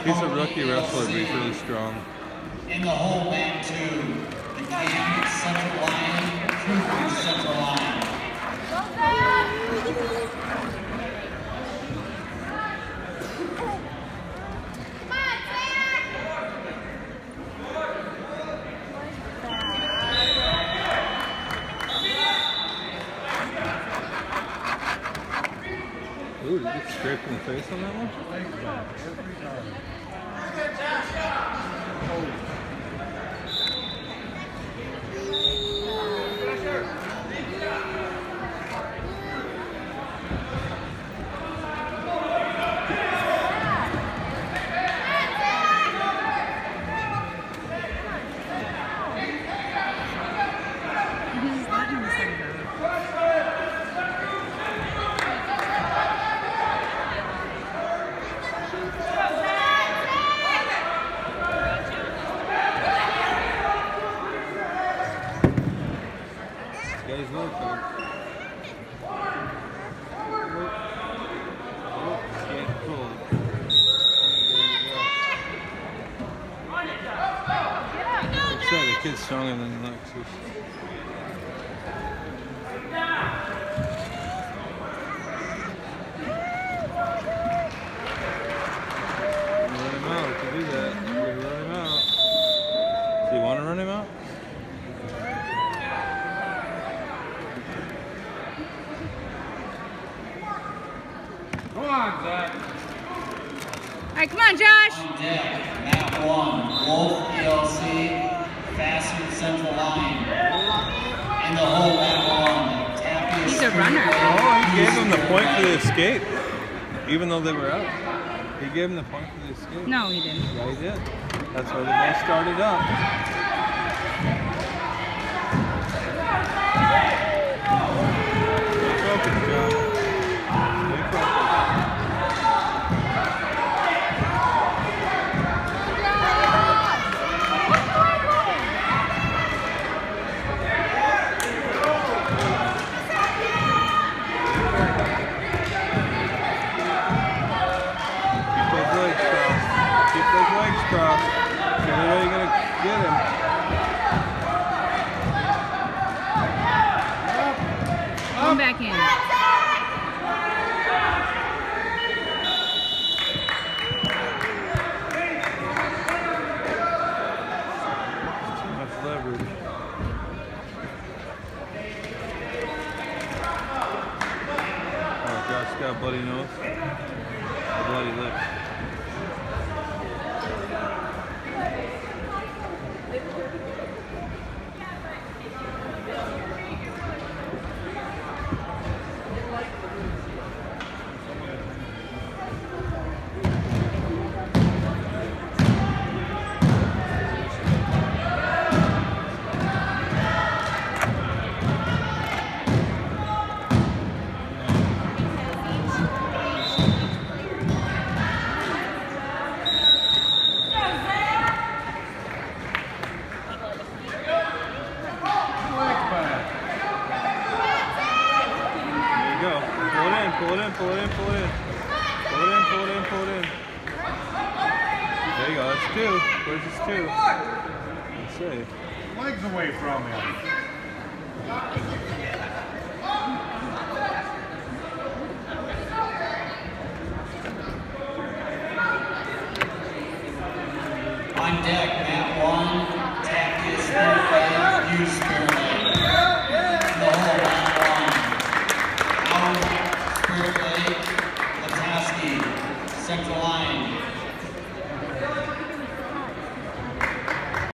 He's a rookie wrestler, but he's really strong. In the hole, man, to the Cam Central Line, Truthful Central Line. Ooh, did you get scraped in the face on that one? Guys, look. The kid's stronger than Lexus. Run him out if you do that. You're gonna run him out. Do you want to run him out? Come on, Zach. All right, come on, Josh. On deck, Map 1, Wolf ELC, Fastened Central Line. In the hole, Map 1, Tappy. He's a runner. Oh, he gave him the point for the escape, even though they were out. He gave him the point for the escape. No, he didn't. Yeah, he did. That's why the ball started up. Stay focused, John. Stay focused. Keep those legs crossed. The only way you're going to get him. Come back in. Too much leverage. Oh, Josh got a bloody nose. A bloody lip. Pull it in, pull it in, pull it in. Pull it in, pull it in, pull it in. There you go, that's two. Where's his two? Let's see. Legs away from him. On deck, Map 1, Tappy Spearway, Hugh Spearway. In the hole, Map 1, Howard Spearway, Lataski, Central Line.